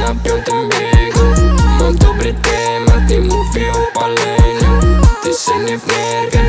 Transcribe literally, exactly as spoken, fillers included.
na piątym biegu. Mam dobry temat, nie mówię o paleniu. Ty się nie wnerwiaj,